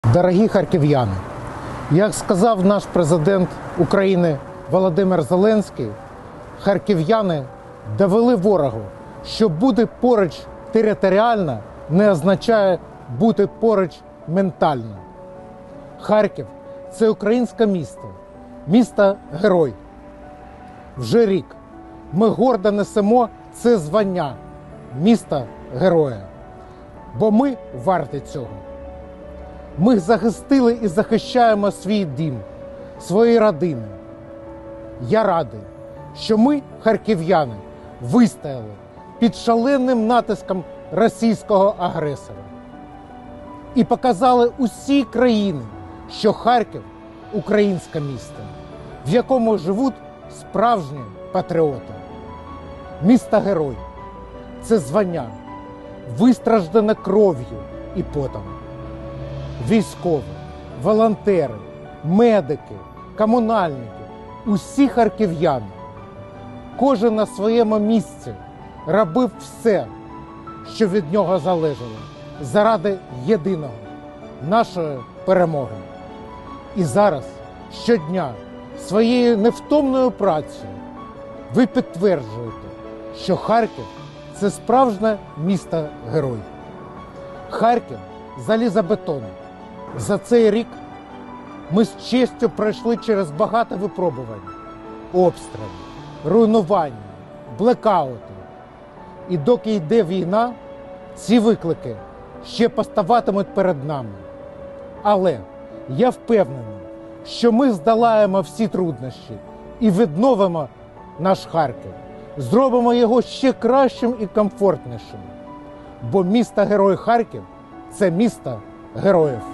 Дорогі харків'яни, як сказав наш президент України Володимир Зеленський, харків'яни довели ворогу, що бути поруч територіально не означає бути поруч ментально. Харків – це українське місто, місто-герой. Вже рік ми гордо несемо це звання міста-героя, бо ми варті цього. Ми захистили і захищаємо свій дім, свої родини. Я радий, що ми, харків'яни, вистояли під шаленим натиском російського агресора і показали усій країні, що Харків – українське місто, в якому живуть справжні патріоти. Місто-герой – це звання, вистраждане кров'ю і потом. Військові, волонтери, медики, комунальники, усі харків'яни. Кожен на своєму місці робив все, що від нього залежало, заради єдиного – нашої перемоги. І зараз, щодня, своєю невтомною працею ви підтверджуєте, що Харків – це справжнє місто-герой. Харків – залізобетон. За цей рік ми з честю пройшли через багато випробувань, обстрілів, руйнування, блекаути. І доки йде війна, ці виклики ще поставатимуть перед нами. Але я впевнений, що ми здолаємо всі труднощі і відновимо наш Харків, зробимо його ще кращим і комфортнішим. Бо місто-герой Харків – це місто героїв.